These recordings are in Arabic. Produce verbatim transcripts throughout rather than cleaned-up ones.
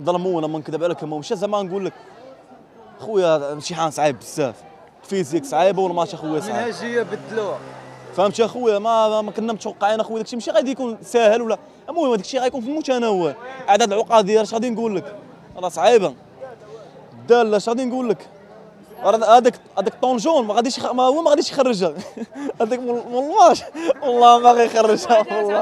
ظلمونا ما نكذب عليك، ماشي زعما نقول لك خويا الامتحان صعيب بزاف، الفيزيك صعيبه والماتش اخويا صعيب، المنهجيه بدلوها فهمتي اخويا؟ ما ما كنا متوقعين اخويا داكشي ماشي غادي يكون ساهل ولا، المهم داكشي غيكون في المتناول. عدد العقاد اش غادي نقول لك راه صعيبه الداله، اش غادي نقول لك؟ هذاك هذاك طونجون ما غاديش ما هو ما غاديش يخرجها هذاك والله والله ما غيخرجها والله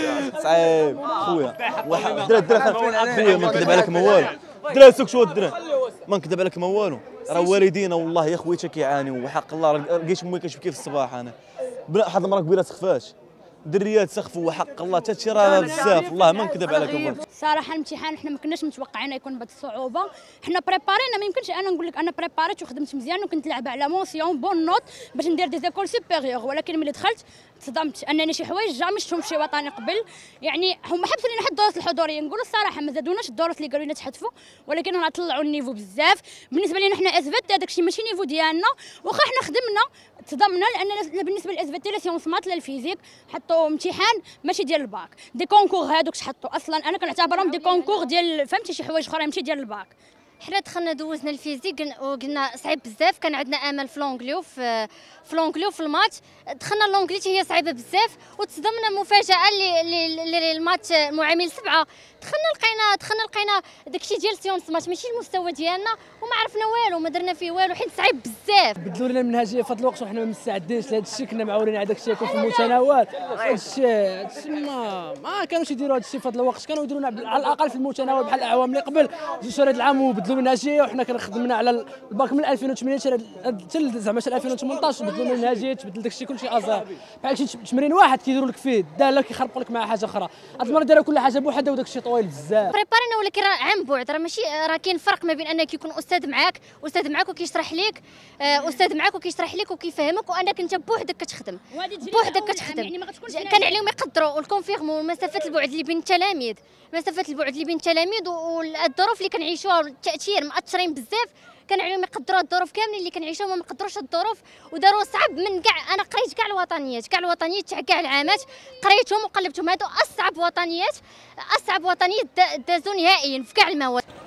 صعيب خويا. واحد الدراري الدراري خويا ما نكذب عليك ما والو، الدراري سوق شو الدراري ما نكذب عليك ما والو، راه والدينا والله يا خويا كيعانيو وحق الله. لقيت امي كتبكي في الصباح، انا واحد المراه كبيره تخفاش، دريات سخفوا وحق الله حتى شي راه بزاف والله ما نكذب عليك. صراحه الامتحان حنا ما كناش متوقعين يكون بهذه الصعوبه، حنا بريبارينا ما يمكنش انا نقول لك انا بريباريت وخدمت مزيان وكنت لعب على مونسيون بون نوت باش ندير دي زيكول سوبيريور، ولكن ملي دخلت تصدمت انني شي حوايج جامي شفتهم في شي وطني قبل. يعني هما حبسوا لينا حتى الدروس الحضوريه، نقولوا الصراحه ما زادوناش الدروس اللي قالوا لنا تحذفوا، ولكن راه طلعوا النيفو بزاف. بالنسبه لينا حنا اس في تي هذاك الشيء ماشي نيفو ديالنا، واخا حنا خدمنا تصدمنا لان بالنسبه للاس في تي لا سيونس مات لا الفيزيك حطوا امتحان ماشي ديال الباك، دي كونكور هذوك حطوا اصلا انا كنعتبرهم دي كونكور ديال فهمتي شي حوايج اخرى ماشي ديال الباك. حنا دخلنا دوزنا الفيزيك وقلنا صعيب بزاف، كان عندنا امل في لونغلي في في لونغلي وفي الماتش. دخلنا لونغلي هي صعيبه بزاف وتصدمنا مفاجاه اللي اللي الماتش معامل سبعه. دخلنا لقينا دخلنا لقينا داكشي ديال سيونس ماتش ماشي المستوى ديالنا وما عرفنا والو ما درنا فيه والو حيت صعيب بزاف. بدلوا لنا المنهجيه في هذا الوقت وحنا ما مستعدينش لهذا الشيء، كنا معولين على داك الشيء يكون في المتناول. هذا الشيء هذا الشيء ما ما كانوش يديروا هذا الشيء في هذا الوقت، كانوا يديرونا على الاقل في المتناول بحال الاعوام اللي قبل. جوج شهور هذا العام وبدلوا المنهجيه وحنا كنخدمنا على الباك من ألفين وثمانية حتى زعما ألفين وثمنطاش بدلوا المنهجيه تبدل داك الشيء كلشي ازار بحال شي تمرين واحد كيديروا لك فيه الداله كيخربقوا لك مع حاجه اخرى. هذه المره دايره كل حاجه بوحدها وداك الشيء طويل بزاف. بريبارينا ولكن راه عن بعد، راه ماشي راه كاين فرق ما بين انك يكون استاذ معاك استاذ معاك وكيشرح لك استاذ معاك وكيشرح لك وكيفهمك وانك انت بوحدك كتخدم بوحدك كتخدم. يعني كان عليهم يقدروا والكونفيرموا مسافه البعد اللي بين التلاميذ مسافه البعد اللي بين التلاميذ والظروف اللي كنعيشوها والتاثير مأثرين بزاف. كان عليهم يقدروا الظروف كاملين اللي كنعيشوها ما مقدروش الظروف وداروا صعب من كاع. انا قريت كاع الوطنيات كاع الوطنيات تاع كاع العامات قريتهم وقلبتهم، هادو اصعب وطنيات اصعب وطنيات دازوا نهائيا في كاع المواد.